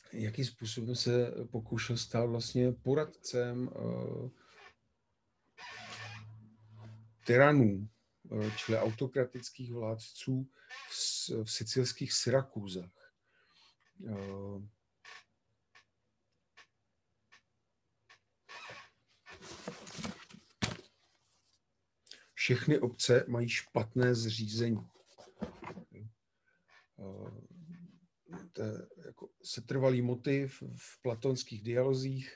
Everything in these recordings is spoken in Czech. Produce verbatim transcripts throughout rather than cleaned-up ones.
jakým způsobem se pokoušel stát vlastně poradcem tyranů, čili autokratických vládců v sicilských Syrakúzách. Všechny obce mají špatné zřízení. To je jako setrvalý motiv v platonských dialozích,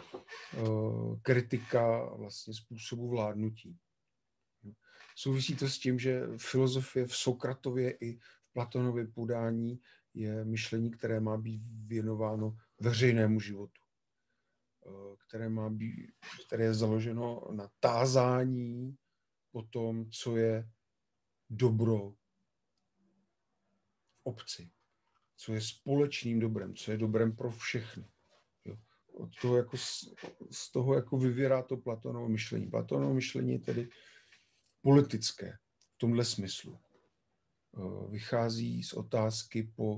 kritika vlastně způsobu vládnutí. Souvisí to s tím, že filozofie v Sokratově i v Platonově podání je myšlení, které má být věnováno veřejnému životu, které, má být, které je založeno na tázání o tom, co je dobro v obci, co je společným dobrem, co je dobrem pro všechny. Jo. Od toho jako, z toho jako vyvěrá to Platonovo myšlení. Platonovo myšlení je tedy politické v tomhle smyslu. Vychází z otázky po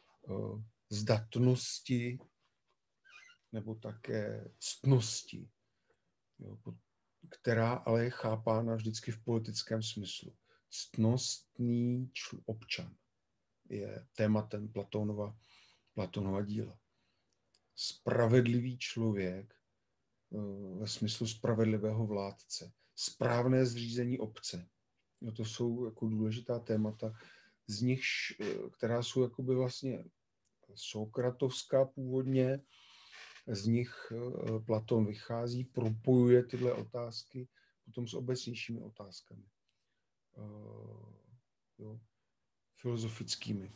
zdatnosti nebo také ctnosti, jo, která ale je chápána vždycky v politickém smyslu. Ctnostný občan je tématem Platonova, Platonova díla. Spravedlivý člověk ve smyslu spravedlivého vládce. Správné zřízení obce. No to jsou jako důležitá témata, z nichž, která jsou jakoby vlastně sokratovská původně, z nich Platon vychází, propojuje tyhle otázky potom s obecnějšími otázkami, jo, filozofickými,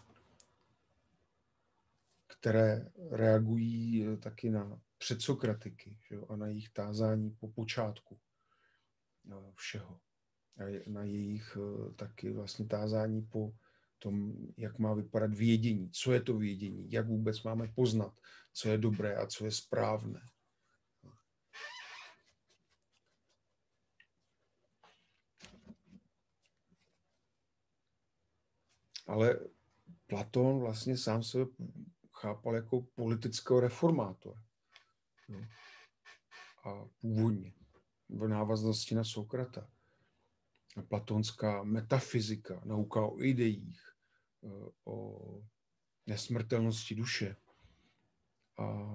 které reagují taky na předsokratiky, jo, a na jejich tázání po počátku všeho. A na jejich taky vlastně tázání po tom, jak má vypadat vědění, co je to vědění, jak vůbec máme poznat, co je dobré a co je správné. Ale Platon vlastně sám sebe chápal jako politického reformátora. Jo. A původně v návaznosti na Sokrata. A platonská metafyzika, nauka o ideích, o nesmrtelnosti duše a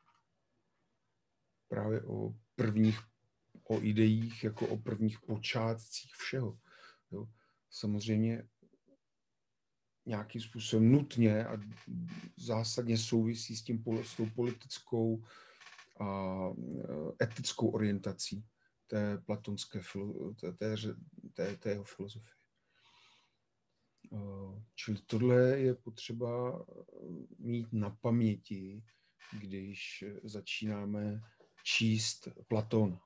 právě o prvních, o ideích jako o prvních počátcích všeho. Jo. Samozřejmě nějakým způsobem nutně a zásadně souvisí s, tím, s tou politickou a etickou orientací té platonské té, té, té, té jeho filozofie. Čili tohle je potřeba mít na paměti, když začínáme číst Platona.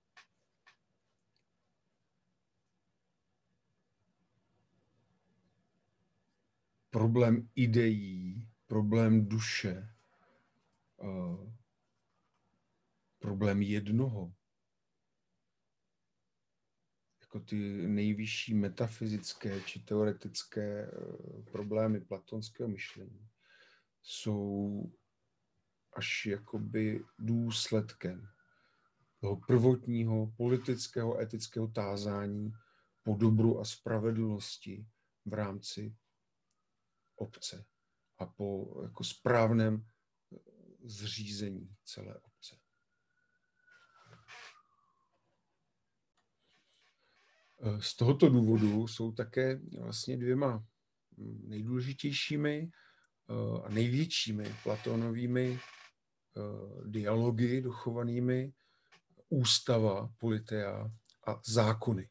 Problém ideí, problém duše, problém jednoho, jako ty nejvyšší metafyzické či teoretické problémy platonského myšlení jsou až jakoby důsledkem toho prvotního politického etického tázání po dobru a spravedlnosti v rámci obce a po jako správném zřízení celé obce. Z tohoto důvodu jsou také vlastně dvěma nejdůležitějšími a největšími Platonovými dialogy dochovanými ústava, politea a zákony.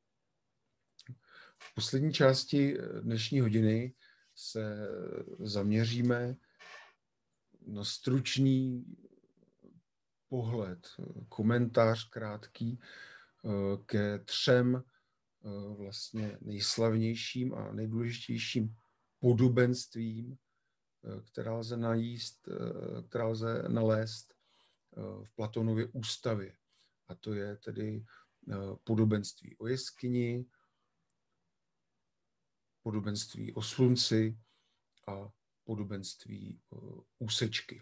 V poslední části dnešní hodiny se zaměříme na stručný pohled, komentář krátký ke třem vlastně nejslavnějším a nejdůležitějším podobenstvím, která lze najíst, která lze nalézt v Platonově ústavě. A to je tedy podobenství o jeskyni, podobenství o slunci a podobenství Úsečky.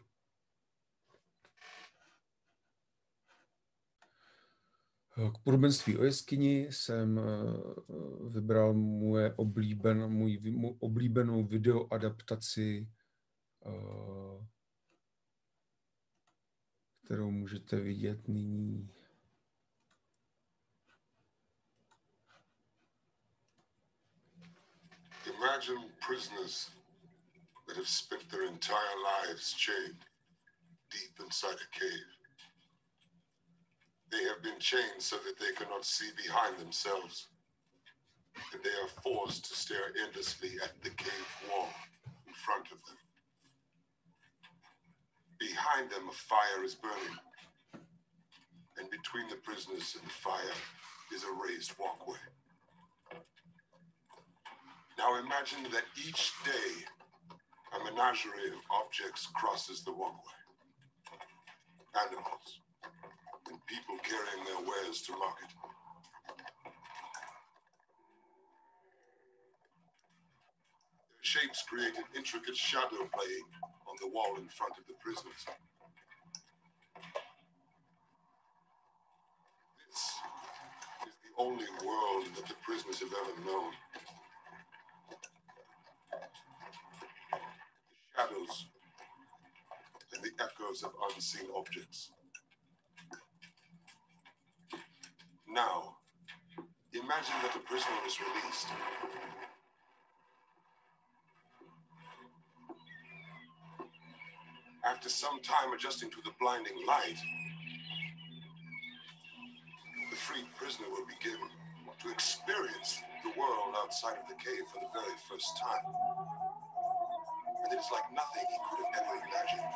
K podobenství o jeskyni jsem vybral moje oblíben, můj, můj oblíbenou videoadaptaci, kterou můžete vidět nyní. Imagine prisoners that have spent their entire lives chained deep inside a cave. They have been chained so that they cannot see behind themselves, and they are forced to stare endlessly at the cave wall in front of them. Behind them, a fire is burning, and between the prisoners and the fire is a raised walkway. Now imagine that each day a menagerie of objects crosses the walkway. Animals and people carrying their wares to market. Their shapes create an intricate shadow play on the wall in front of the prisoners. This is the only world that the prisoners have ever known. The shadows and the echoes of unseen objects. Now, imagine that the prisoner is released. After some time adjusting to the blinding light, the freed prisoner will begin to experience the world outside of the cave for the very first time. And it is like nothing he could have ever imagined.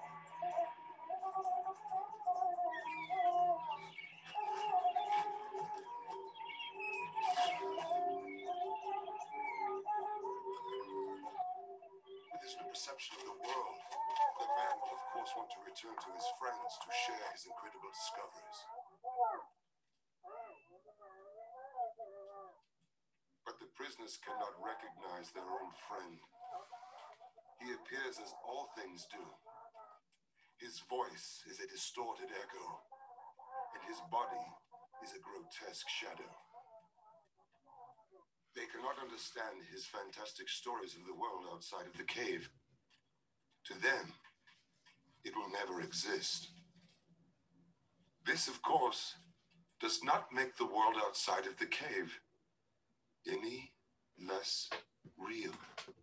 With his new perception of the world, the man will of course want to return to his friends to share his incredible discoveries. But the prisoners cannot recognize their own friend. He appears as all things do. His voice is a distorted echo, and his body is a grotesque shadow. They cannot understand his fantastic stories of the world outside of the cave. To them, it will never exist. This, of course, does not make the world outside of the cave any less real.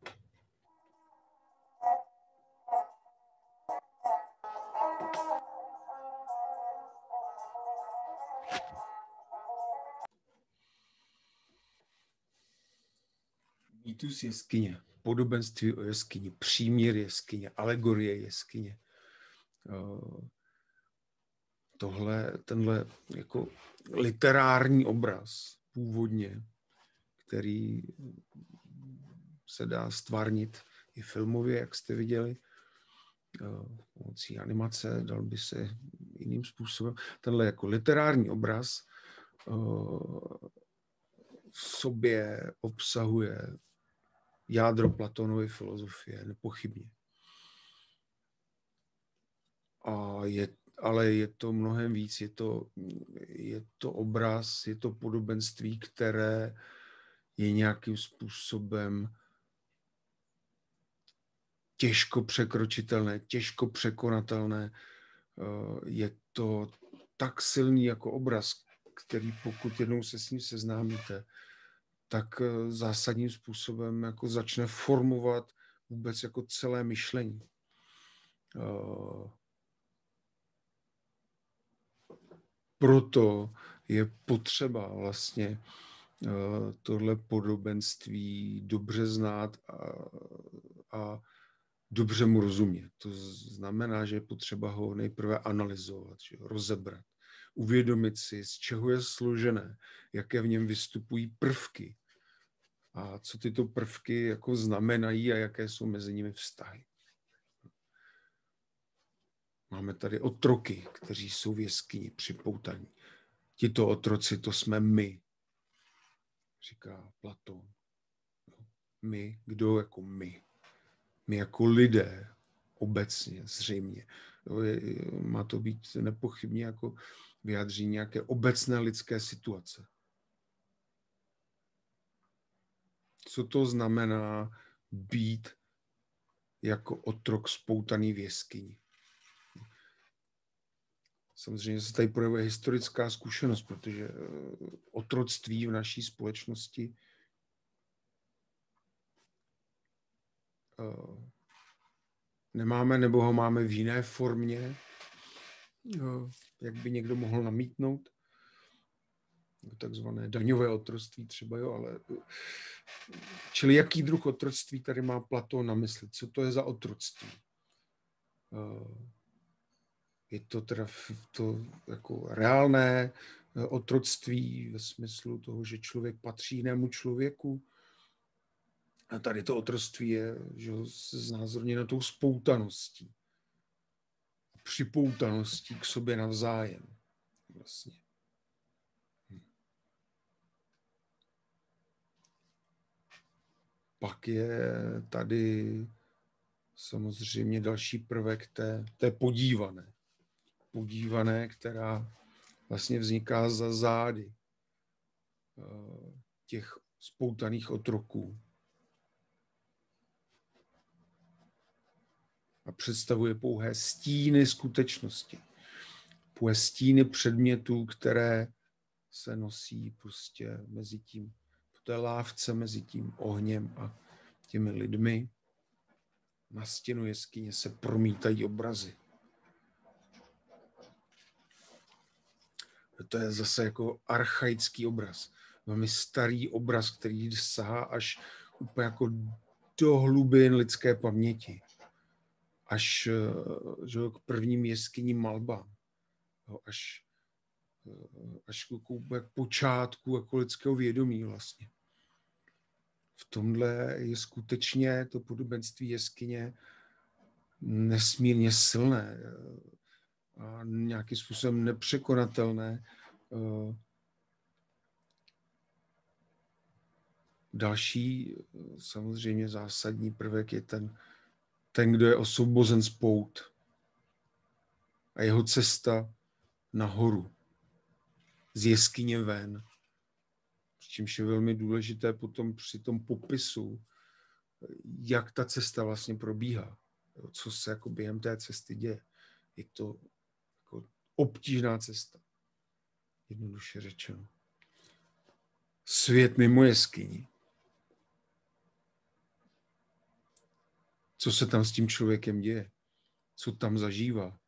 Mýtus jeskyně, podobenství o jeskyni, příměr jeskyně, alegorie jeskyně. Tohle, tenhle jako literární obraz původně, který se dá stvárnit i filmově, jak jste viděli, pomocí animace, dal by se jiným způsobem. Tenhle jako literární obraz v sobě obsahuje jádro Platonovy filozofie, nepochybně. A je, ale je to mnohem víc, je to, je to obraz, je to podobenství, které je nějakým způsobem těžko překročitelné, těžko překonatelné. Je to tak silný jako obraz, který pokud jednou se s ním seznámíte, tak zásadním způsobem jako začne formovat vůbec jako celé myšlení. Proto je potřeba vlastně tohle podobenství dobře znát a, a dobře mu rozumět. To znamená, že je potřeba ho nejprve analyzovat, že rozebrat, uvědomit si, z čeho je složené, jaké v něm vystupují prvky a co tyto prvky jako znamenají a jaké jsou mezi nimi vztahy. Máme tady otroky, kteří jsou v jeskyni připoutaní. Tito otroci, to jsme my, říká Platón. My, kdo jako my? My jako lidé, obecně, zřejmě, jo, je, má to být nepochybně jako vyjádření nějaké obecné lidské situace. Co to znamená být jako otrok spoutaný v jeskyni? Samozřejmě se tady projevuje historická zkušenost, protože otroctví v naší společnosti nemáme, nebo ho máme v jiné formě, jak by někdo mohl namítnout. Takzvané daňové otroctví třeba, jo, ale... Čili jaký druh otroctví tady má Platón na mysli? Co to je za otroctví? Je to teda to jako reálné otroctví ve smyslu toho, že člověk patří jinému člověku? A tady to otroctví je, že znázorněno tou spoutaností. Připoutaností k sobě navzájem. Vlastně. Pak je tady samozřejmě další prvek té, té podívané. Podívané, která vlastně vzniká za zády těch spoutaných otroků. A představuje pouhé stíny skutečnosti. Pouhé stíny předmětů, které se nosí prostě mezi tím, po té lávce, mezi tím ohněm a těmi lidmi. Na stěnu jeskyně se promítají obrazy. To je zase jako archaický obraz. Velmi starý obraz, který sahá až úplně jako do hlubin lidské paměti. Až že, k prvním jeskyním malbám. Až, až k, k počátku jako lidského vědomí vlastně. V tomhle je skutečně to podobenství jeskyně nesmírně silné a nějakým způsobem nepřekonatelné. Další samozřejmě zásadní prvek je ten, ten, kdo je osvobozen z pout a jeho cesta nahoru, z jeskyně ven. Čímž je velmi důležité potom při tom popisu, jak ta cesta vlastně probíhá, co se jako během té cesty děje. Je to jako obtížná cesta, jednoduše řečeno. Svět mimo jeskyni. Co se tam s tím člověkem děje? Co tam zažívá?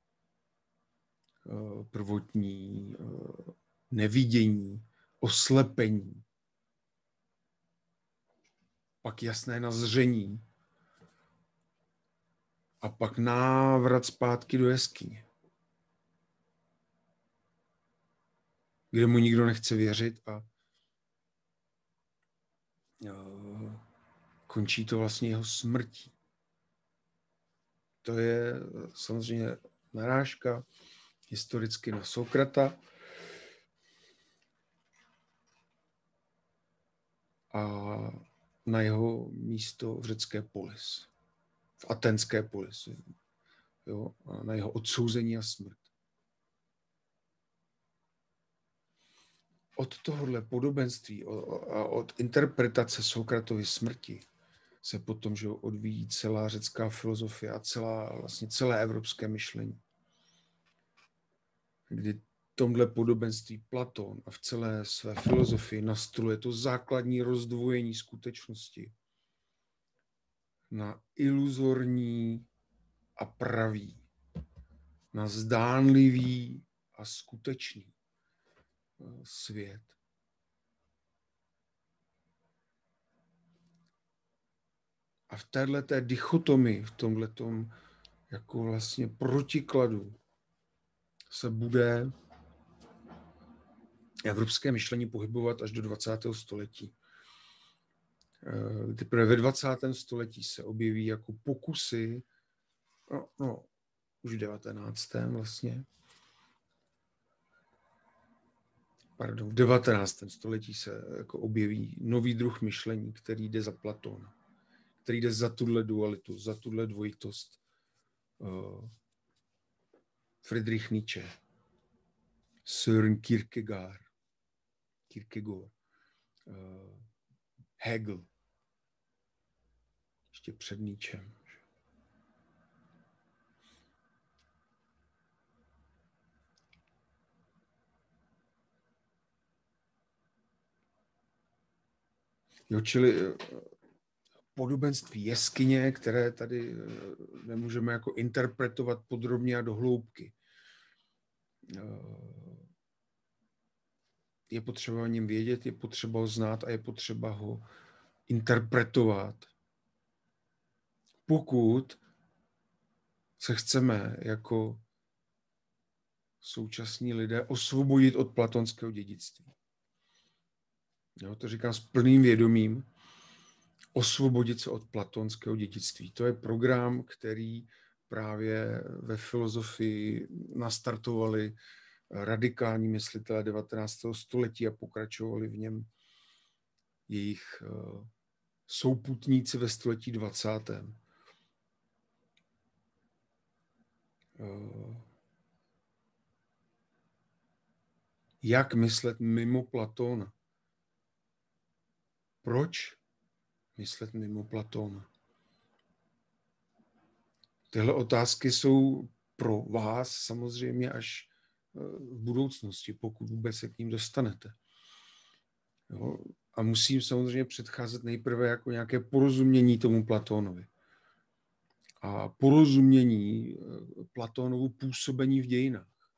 Prvotní nevidění, oslepení, pak jasné nazření a pak návrat zpátky do jeskyně, kde mu nikdo nechce věřit a končí to vlastně jeho smrtí. To je samozřejmě narážka historicky na Sokrata a na jeho místo v řecké polis, v atenské polis, jo, a na jeho odsouzení a smrt. Od tohohle podobenství a od interpretace Sokratovy smrti se potom, že odvíjí celá řecká filozofie a celá, vlastně celé evropské myšlení. Kdy tomhle podobenství Platón a v celé své filozofii nastoluje to základní rozdvojení skutečnosti na iluzorní a pravý, na zdánlivý a skutečný svět. A v téhleté dichotomii, v tomhletom jako vlastně protikladu se bude evropské myšlení pohybovat až do dvacátého století. Teprve ve dvacátém století se objeví jako pokusy, no, no už v devatenáctém vlastně, pardon, v devatenáctém století se jako objeví nový druh myšlení, který jde za Platóna, který jde za tuhle dualitu, za tuhle dvojitost. Uh, Friedrich Nietzsche, Søren Kierkegaard, Kierkegaard, uh, Hegel, ještě před Nietzschem. Jo, čili podobenství jeskyně, které tady nemůžeme jako interpretovat podrobně a do hloubky. Je potřeba o něm vědět, je potřeba ho znát a je potřeba ho interpretovat. Pokud se chceme jako současní lidé osvobodit od platonského dědictví. Jo, to říkám s plným vědomím. Osvobodit se od platonského dědictví. To je program, který právě ve filozofii nastartovali radikální myslitelé devatenáctého století a pokračovali v něm jejich souputníci ve století dvacátém. Jak myslet mimo Platóna? Proč myslet mimo Platóna? Tyhle otázky jsou pro vás samozřejmě až v budoucnosti, pokud vůbec se k ním dostanete. Jo? A musím samozřejmě předcházet nejprve jako nějaké porozumění tomu Platónovi. A porozumění Platónovu působení v dějinách.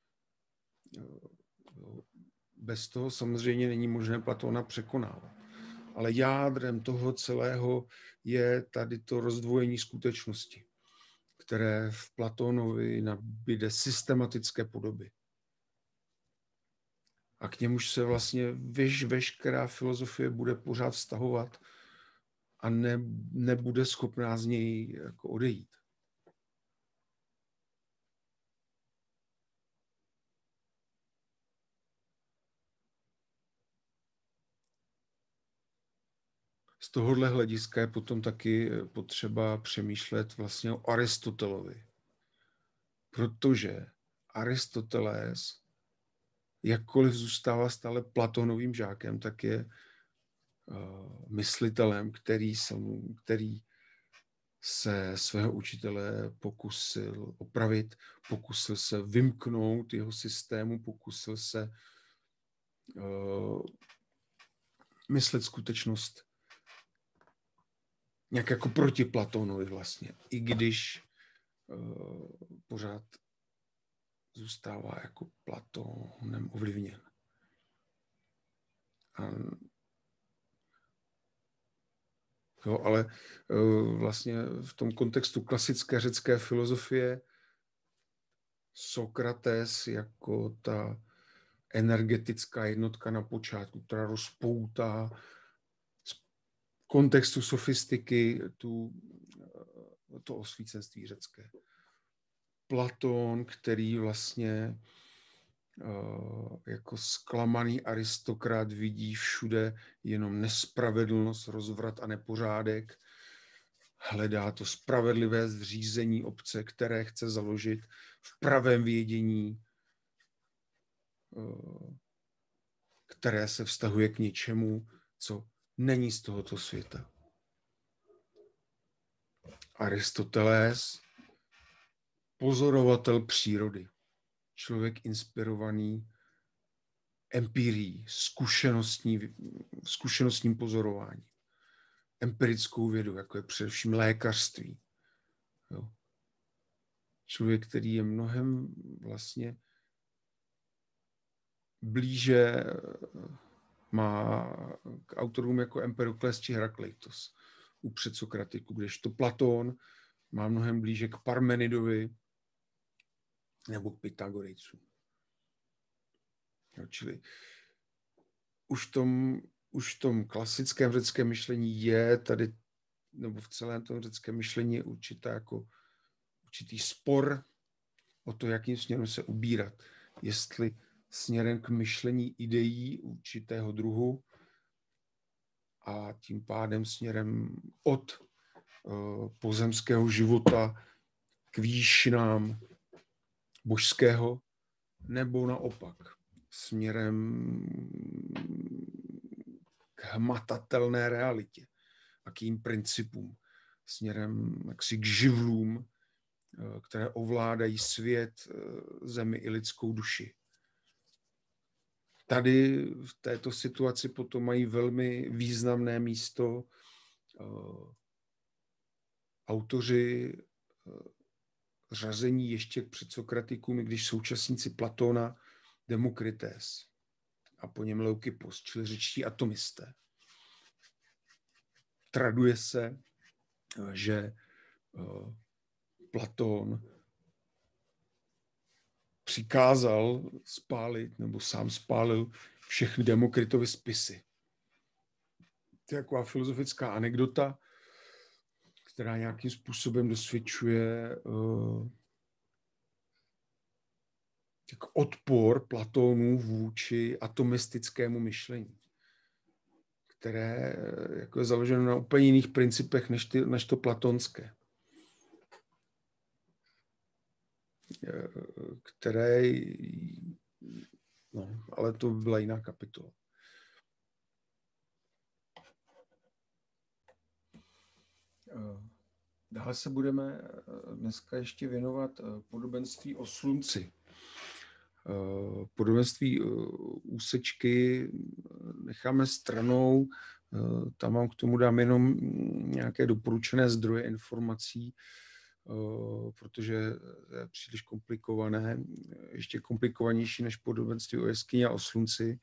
Bez toho samozřejmě není možné Platóna překonávat. Ale jádrem toho celého je tady to rozdvojení skutečnosti, které v Platónovi nabyde systematické podoby. A k němuž se vlastně veš, veškerá filozofie bude pořád vztahovat a ne, nebude schopná z něj jako odejít. Z tohohle hlediska je potom taky potřeba přemýšlet vlastně o Aristotelovi. Protože Aristoteles, jakkoliv zůstává stále Platónovým žákem, tak je uh, myslitelem, který, sam, který se svého učitele pokusil opravit, pokusil se vymknout jeho systému, pokusil se uh, myslet skutečnost nějak jako proti Platónovi vlastně, i když uh, pořád zůstává jako Platónem ovlivněn. A, jo, ale uh, vlastně v tom kontextu klasické řecké filozofie Sokrates jako ta energetická jednotka na počátku, která rozpoutá kontextu sofistiky tu, to osvícenství řecké. Platón, který vlastně uh, jako zklamaný aristokrat vidí všude jenom nespravedlnost, rozvrat a nepořádek, hledá to spravedlivé zřízení obce, které chce založit v pravém vědění, uh, které se vztahuje k něčemu, co není z tohoto světa. Aristoteles, pozorovatel přírody, člověk inspirovaný empirií, zkušenostní, zkušenostním pozorováním, empirickou vědou, jako je především lékařství. Jo. Člověk, který je mnohem vlastně blíže má k autorům jako Empedokles či Herakleitos u předsokratiku, kdežto Platón má mnohem blíže k Parmenidovi nebo k Pythagorejcům. Čili už v tom, už v tom klasickém řeckém myšlení je tady, nebo v celém tom řeckém myšlení je určitá jako určitý spor o to, jakým směrem se ubírat. Jestli směrem k myšlení ideí určitého druhu a tím pádem směrem od pozemského života k výšinám božského, nebo naopak směrem k hmatatelné realitě a k jím principům, směrem jaksi k živlům, které ovládají svět, zemi i lidskou duši. Tady v této situaci potom mají velmi významné místo uh, autoři uh, řazení ještě k předsokratikům, i když současníci Platóna, Demokrités a po něm Leukippos, čili řečtí atomisté. Traduje se, že uh, Platón přikázal spálit, nebo sám spálil všechny Demokritovy spisy. To je taková filozofická anekdota, která nějakým způsobem dosvědčuje uh, jako odpor Platónu vůči atomistickému myšlení, které jako je založeno na úplně jiných principech než, ty, než to platonské. Které, no, ale to byla jiná kapitola. Dále se budeme dneska ještě věnovat podobenství o slunci. Podobenství úsečky necháme stranou, tam vám k tomu dám jenom nějaké doporučené zdroje informací, protože je příliš komplikované, ještě komplikovanější než podobenství o jeskyni a o slunci.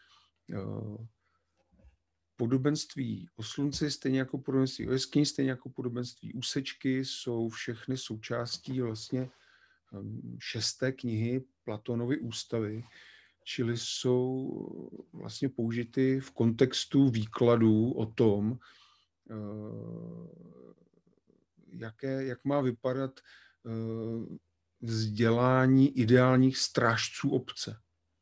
Podobenství o slunci, stejně jako podobenství o jeskyni, stejně jako podobenství úsečky, jsou všechny součástí vlastně šesté knihy Platónovy ústavy, čili jsou vlastně použity v kontextu výkladů o tom, jaké, jak má vypadat vzdělání ideálních strážců obce.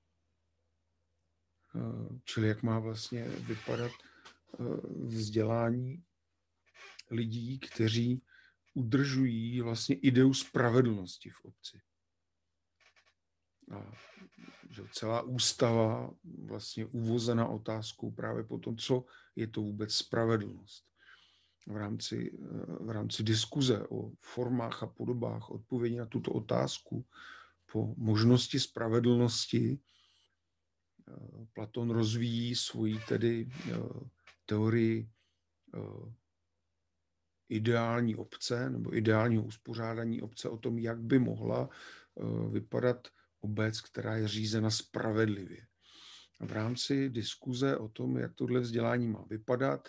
Čili jak má vlastně vypadat vzdělání lidí, kteří udržují vlastně ideu spravedlnosti v obci. A že celá ústava vlastně uvozena otázkou právě po tom, co je to vůbec spravedlnost. V rámci, v rámci diskuze o formách a podobách odpovědi na tuto otázku po možnosti spravedlnosti Platón rozvíjí svoji tedy teorii ideální obce nebo ideálního uspořádání obce o tom, jak by mohla vypadat obec, která je řízena spravedlivě. A v rámci diskuze o tom, jak tohle vzdělání má vypadat,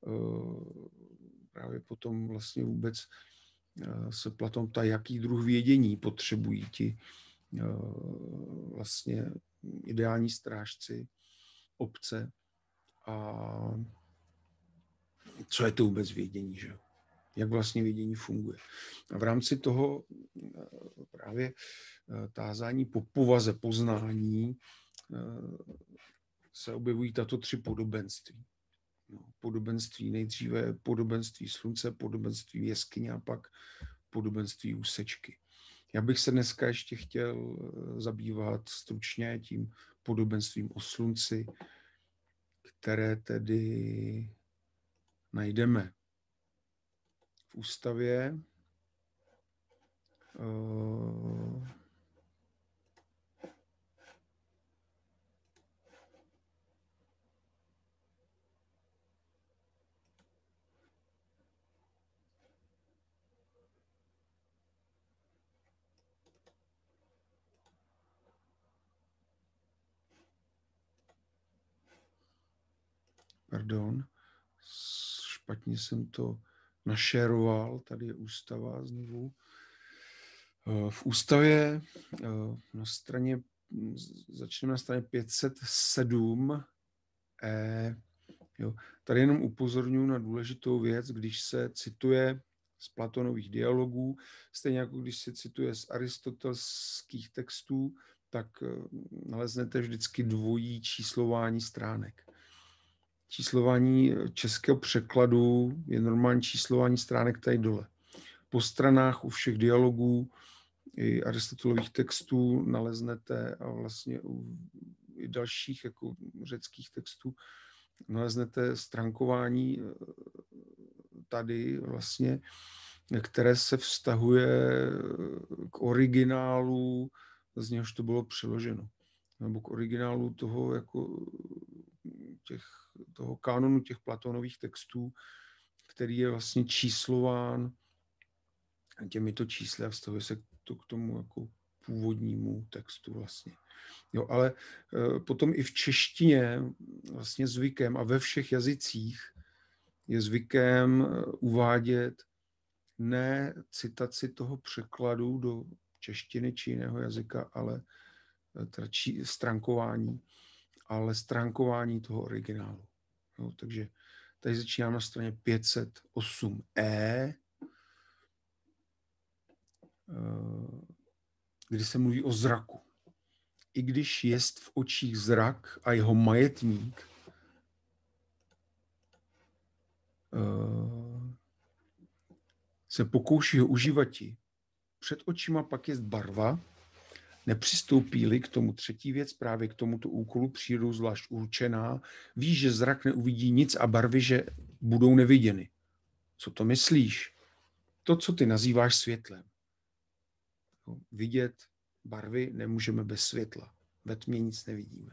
právě potom vlastně vůbec se Platón ptá, jaký druh vědění potřebují ti vlastně ideální strážci obce a co je to vůbec vědění, že? Jak vlastně vědění funguje. A v rámci toho právě tázání po povaze poznání se objevují tato tři podobenství. No, podobenství nejdříve podobenství slunce, podobenství jeskyně a pak podobenství úsečky. Já bych se dneska ještě chtěl zabývat stručně tím podobenstvím o slunci, které tedy najdeme v ústavě. Pardon, špatně jsem to našeroval, tady je ústava znovu. V ústavě na straně, začneme na straně pět set sedm, e, jo, tady jenom upozorňuji na důležitou věc, když se cituje z Platónových dialogů, stejně jako když se cituje z aristotelských textů, tak naleznete vždycky dvojí číslování stránek. číslování českého překladu je normální číslování stránek tady dole. Po stranách u všech dialogů i Aristotelových textů naleznete a vlastně u i dalších jako řeckých textů naleznete stránkování tady vlastně, které se vztahuje k originálu, z něhož to bylo přeloženo. Nebo k originálu toho, jako těch, toho kanonu těch Platonových textů, který je vlastně číslován těmito čísly a vztahuje se to k tomu jako původnímu textu vlastně. Jo, ale e, potom i v češtině vlastně zvykem a ve všech jazycích je zvykem uvádět ne citaci toho překladu do češtiny či jiného jazyka, ale teda či, stránkování, ale stránkování toho originálu. Jo, takže tady začínám na straně pět set osm e, kdy se mluví o zraku. I když jest v očích zrak a jeho majetník, se pokouší ho užívati. Před očima pak jest barva, nepřistoupí-li k tomu třetí věc, právě k tomuto úkolu přírodou zvlášť určená, ví, že zrak neuvidí nic a barvy, že budou neviděny. Co to myslíš? To, co ty nazýváš světlem. Vidět barvy nemůžeme bez světla. Ve tmě nic nevidíme.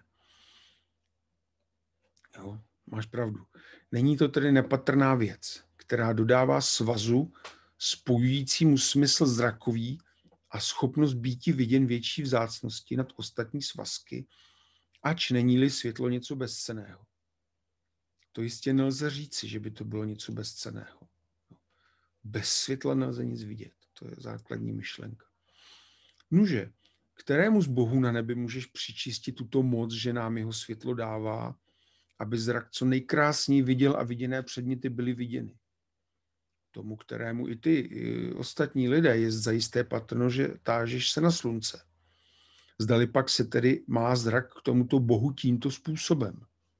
Jo, máš pravdu. Není to tedy nepatrná věc, která dodává svazu spojujícímu smysl zrakový a schopnost býti viděn větší vzácnosti nad ostatní svazky, ač není-li světlo něco bezcenného. To jistě nelze říci, že by to bylo něco bezcenného. Bez světla nelze nic vidět. To je základní myšlenka. Nuže, kterému z bohů na nebi můžeš přičistit tuto moc, že nám jeho světlo dává, aby zrak co nejkrásněji viděl a viděné předměty byly viděny? Tomu, kterému i ty i ostatní lidé je zajisté patrno, že tážeš se na slunce. Zdali pak se tedy má zrak k tomuto bohu tímto způsobem.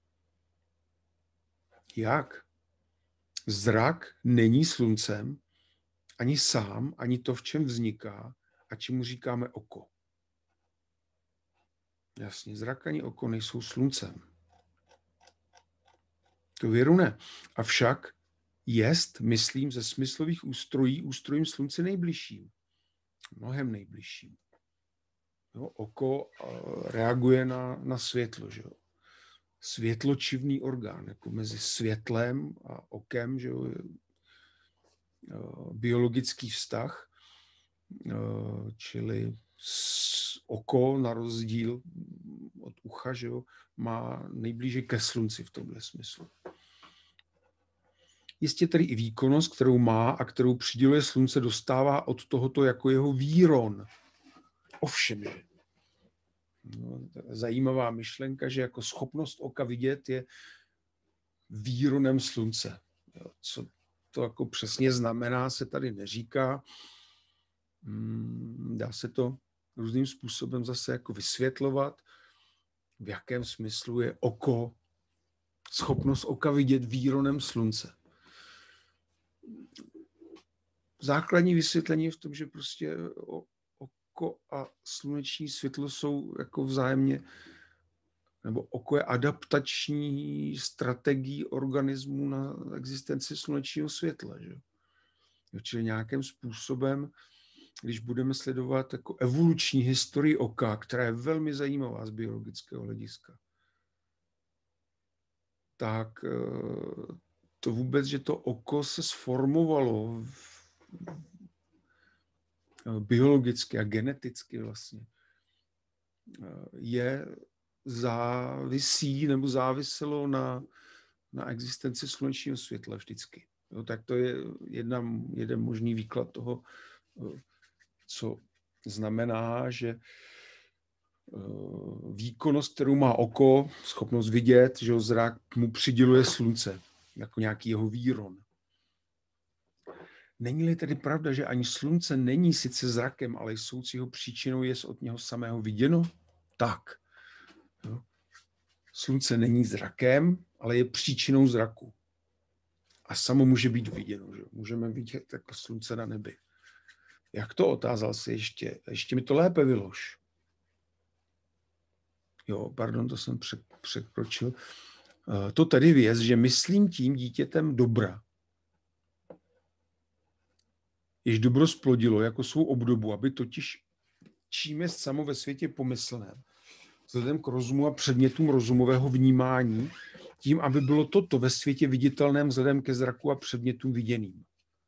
Jak? Zrak není sluncem, ani sám, ani to, v čem vzniká, a čemu říkáme oko. Jasně, zrak ani oko nejsou sluncem. To věru ne. Avšak jest, myslím, ze smyslových ústrojí ústrojím slunce nejbližším. Mnohem nejbližším. Jo, oko reaguje na, na světlo. Že jo. Světločivný orgán, jako mezi světlem a okem, že jo, je biologický vztah, čili oko na rozdíl od ucha, že jo, má nejblíže ke slunci v tomhle smyslu. Jistě tedy i výkonnost, kterou má a kterou přiděluje slunce, dostává od tohoto jako jeho výron. Ovšem, že no, zajímavá myšlenka, že jako schopnost oka vidět je výronem slunce. Jo, co to jako přesně znamená, se tady neříká. Dá se to různým způsobem zase jako vysvětlovat, v jakém smyslu je oko, schopnost oka vidět výronem slunce. Základní vysvětlení je v tom, že prostě oko a sluneční světlo jsou jako vzájemně, nebo oko je adaptační strategií organismu na existenci slunečního světla. Že? Čili nějakým způsobem, když budeme sledovat jako evoluční historii oka, která je velmi zajímavá z biologického hlediska, tak to vůbec, že to oko se sformovalo biologicky a geneticky vlastně, je závisí nebo záviselo na, na existenci slunečního světla vždycky. Jo, tak to je jedna, jeden možný výklad toho, co znamená, že výkonnost, kterou má oko, schopnost vidět, že zrak mu přiděluje slunce, jako nějaký jeho výron. Není-li tedy pravda, že ani slunce není sice zrakem, ale jsoucího příčinou jest od něho samého viděno? Tak. Slunce není zrakem, ale je příčinou zraku. A samo může být viděno, že můžeme vidět jako slunce na nebi. Jak to, otázal se ještě, ještě mi to lépe vylož. Jo, pardon, to jsem překročil. To tedy věc, že myslím tím dítětem dobra, jež dobro splodilo jako svou obdobu, aby totiž čím je samo ve světě pomyslném, vzhledem k rozumu a předmětům rozumového vnímání, tím, aby bylo toto ve světě viditelném vzhledem ke zraku a předmětům viděným.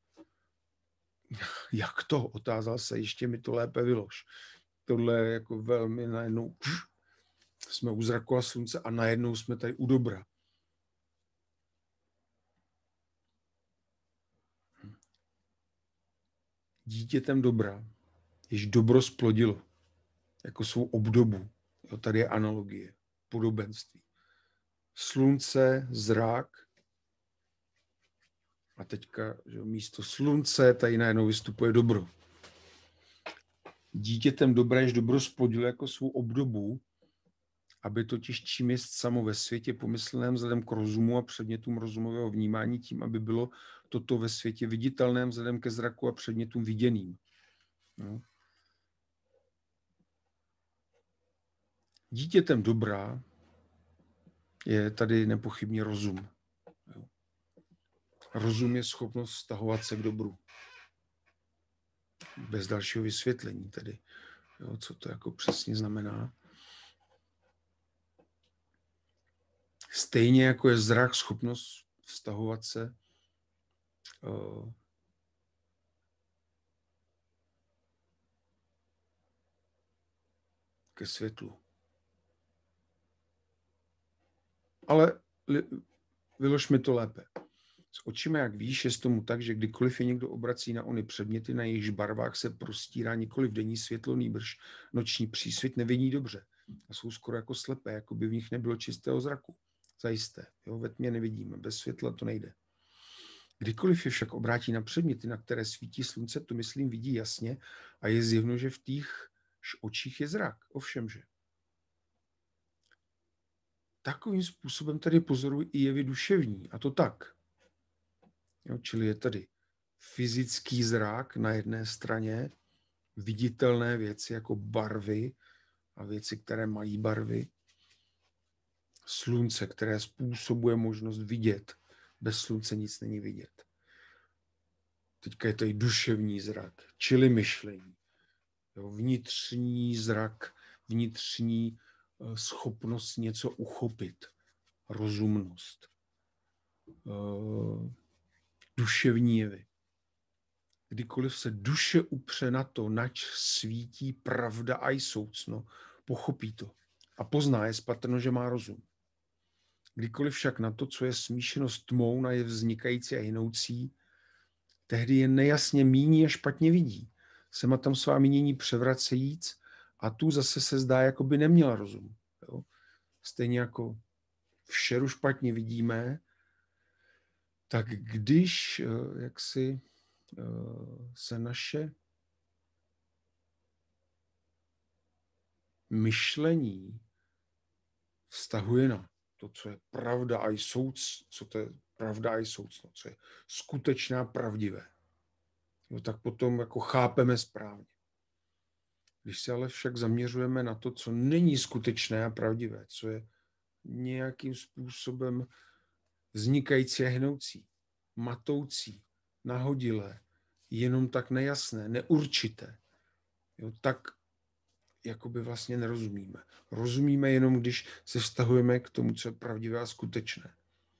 Jak to? Otázal se, ještě mi to lépe vylož. Tohle je jako velmi najednou, pš, jsme u zraku a slunce a najednou jsme tady u dobra. Dítětem dobra, jež dobro splodilo, jako svou obdobu. Jo, tady je analogie, podobenství. Slunce, zrak, a teďka že místo slunce tady najednou vystupuje dobro. Dítětem dobra, jež dobro splodilo jako svou obdobu, aby totiž čím jest samo ve světě pomyslném vzhledem k rozumu a předmětům rozumového vnímání, tím, aby bylo toto ve světě viditelném vzhledem ke zraku a předmětům viděným. No. Dítětem dobra je tady nepochybně rozum. Rozum je schopnost vztahovat se k dobru. Bez dalšího vysvětlení tedy. Jo, co to jako přesně znamená. Stejně jako je zrak schopnost vztahovat se uh, ke světlu. Ale vylož mi to lépe. S očima, jak víš, je tomu tak, že kdykoliv je někdo obrací na ony předměty, na jejichž barvách se prostírá nikoliv denní světlo, nýbrž noční přísvit, nevidí dobře. A jsou skoro jako slepé, jako by v nich nebylo čistého zraku. Zajisté. Jo, ve tmě nevidíme, bez světla to nejde. Kdykoliv je však obrátí na předměty, na které svítí slunce, to myslím vidí jasně a je zjevno, že v těch očích je zrak. Ovšemže. Takovým způsobem tady pozorují i jevy duševní. A to tak. Jo, čili je tady fyzický zrak na jedné straně, viditelné věci jako barvy a věci, které mají barvy. Slunce, které způsobuje možnost vidět. Bez slunce nic není vidět. Teďka je tady duševní zrak, čili myšlení. Jo, vnitřní zrak, vnitřní schopnost něco uchopit. Rozumnost. Duševní jevy. Kdykoliv se duše upře na to, nač svítí pravda a i soucno, pochopí to a pozná, je patrno, že má rozum. Kdykoliv však na to, co je smíšeno s tmou, na je vznikající a jinoucí, tehdy je nejasně míní a špatně vidí. Sema tam svá mínění převracejíc a tu zase se zdá, jako by neměla rozum. Jo? Stejně jako v šeru špatně vidíme, tak když jak si se naše myšlení vztahuje na to, co je pravda a i souc, co to je pravda a i soucno, co je skutečná pravdivé. Jo, tak potom jako chápeme správně. Když se ale však zaměřujeme na to, co není skutečné a pravdivé, co je nějakým způsobem vznikající a hnoucí, matoucí, nahodilé, jenom tak nejasné, neurčité, jo, tak jakoby vlastně nerozumíme. Rozumíme jenom, když se vztahujeme k tomu, co je pravdivé a skutečné.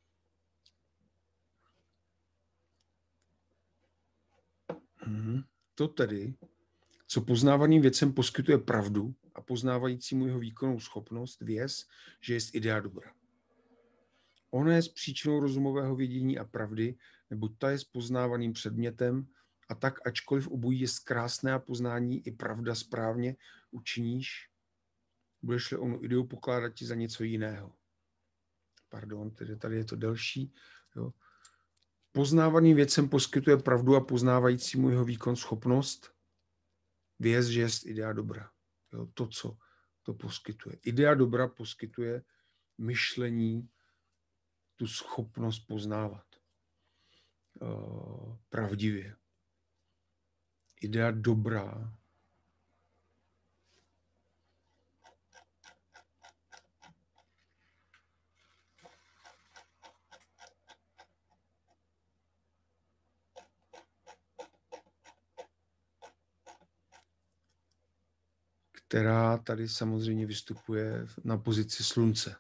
Hmm. To tedy, co poznávaným věcem poskytuje pravdu a poznávajícímu jeho výkonnou schopnost, věz, že jest idea dobra. Ona je s příčinou rozumového vědění a pravdy, nebo ta je s poznávaným předmětem, a tak, ačkoliv obojí je krásné a poznání i pravda správně učiníš, budeš-li onu ideu pokládat ti za něco jiného. Pardon, tedy tady je to delší. Jo. Poznávaným věcem poskytuje pravdu a poznávajícímu jeho výkon schopnost, věz, že jest idea dobra. Jo, to, co to poskytuje. Idea dobra poskytuje myšlení tu schopnost poznávat uh, pravdivě. Idea dobrá která tady samozřejmě vystupuje na pozici slunce.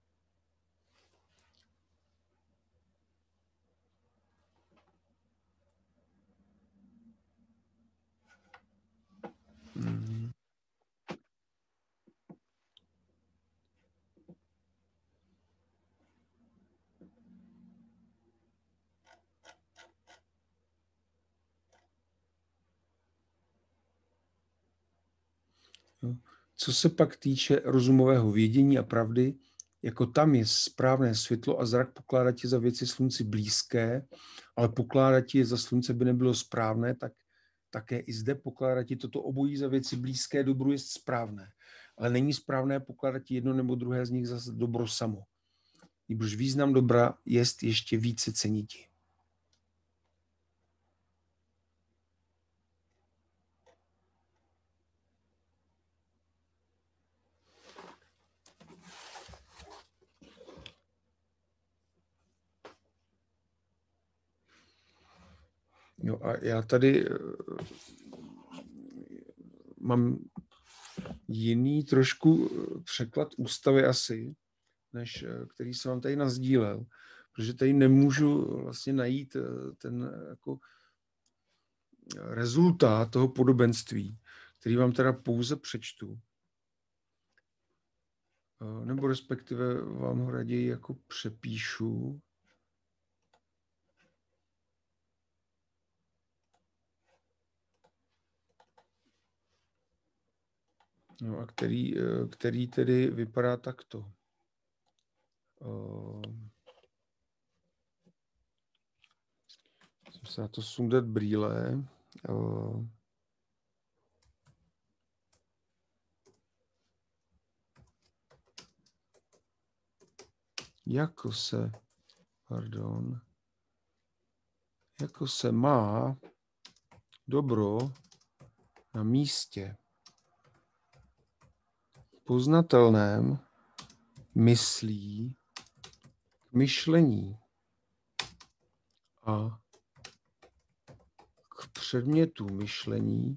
Hmm. Co se pak týče rozumového vědění a pravdy, jako tam je správné světlo a zrak pokládat je za věci slunci blízké, ale pokládat je za slunce by nebylo správné, tak také i zde pokládat je toto obojí za věci blízké dobru je správné. Ale není správné pokládat jedno nebo druhé z nich za dobro samo. Nýbrž význam dobra jest ještě více ceniti. Jo, a já tady mám jiný trošku překlad ústavy asi, než který jsem vám tady nasdílel, protože tady nemůžu vlastně najít ten jako rezultát toho podobenství, který vám teda pouze přečtu. Nebo respektive vám ho raději jako přepíšu. No a který, který tedy vypadá takto. Musím se na to sundat brýle. Jako se, pardon, jako se má dobro na místě poznatelném myslí k myšlení a k předmětu myšlení,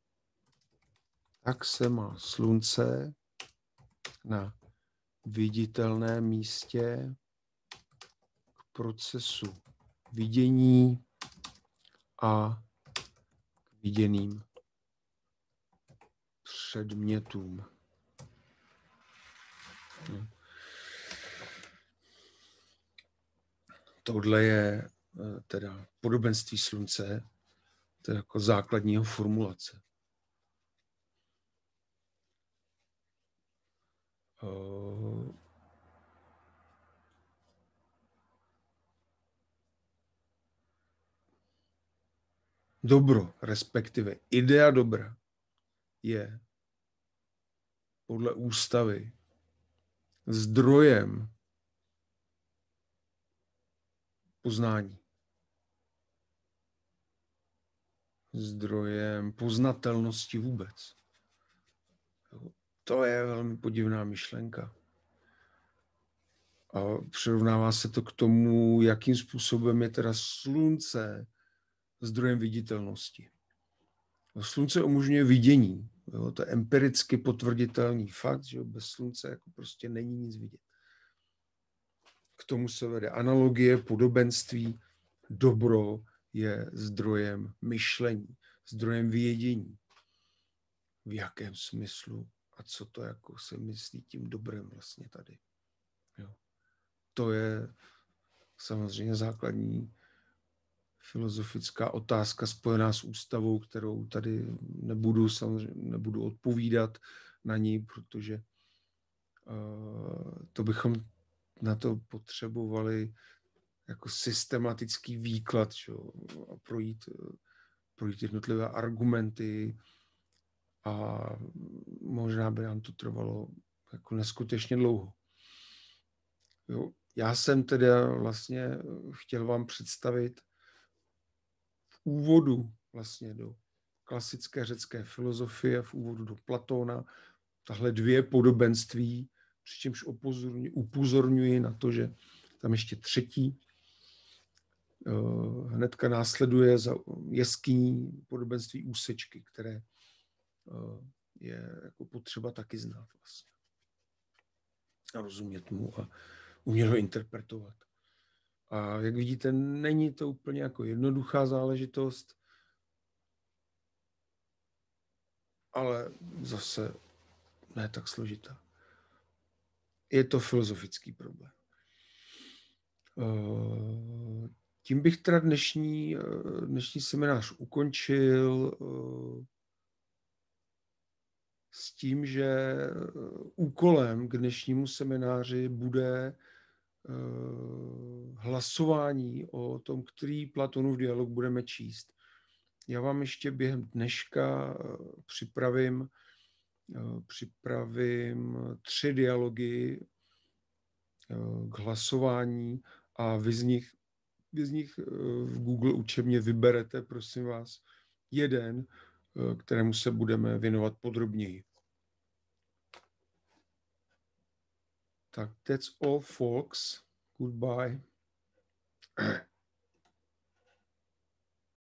tak se má slunce na viditelném místě k procesu vidění a k viděným předmětům. Tohle je teda podobenství slunce, to je jako základního formulace. Dobro, respektive idea dobra, je podle ústavy zdrojem poznání. Zdrojem poznatelnosti vůbec. To je velmi podivná myšlenka. A přirovnává se to k tomu, jakým způsobem je teda slunce zdrojem viditelnosti. Slunce umožňuje vidění. Jo? To je empiricky potvrditelný fakt, že bez slunce jako prostě není nic vidět. K tomu se vede analogie, podobenství. Dobro je zdrojem myšlení, zdrojem vědění. V jakém smyslu a co to jako se myslí tím dobrem vlastně tady. Jo. To je samozřejmě základní filozofická otázka spojená s ústavou, kterou tady nebudu, samozřejmě nebudu odpovídat na ní, protože uh, to bychom na to potřebovali jako systematický výklad, čo, a projít, projít jednotlivé argumenty a možná by nám to trvalo jako neskutečně dlouho. Jo. Já jsem teda vlastně chtěl vám představit v úvodu vlastně do klasické řecké filozofie, v úvodu do Platóna, tahle dvě podobenství, přičemž upozorňuji na to, že tam ještě třetí hnedka následuje za jeskyní podobenství Úsečky, které je jako potřeba taky znát vlastně. A rozumět mu a umět ho interpretovat. A jak vidíte, není to úplně jako jednoduchá záležitost, ale zase ne tak složitá. Je to filozofický problém. Tím bych teda dnešní, dnešní seminář ukončil s tím, že úkolem k dnešnímu semináři bude hlasování o tom, který Platonův dialog budeme číst. Já vám ještě během dneška připravím, připravím tři dialogy k hlasování a vy z nich, vy z nich v Google učebně vyberete, prosím vás, jeden, kterému se budeme věnovat podrobněji. Tak, that's all, folks. Goodbye.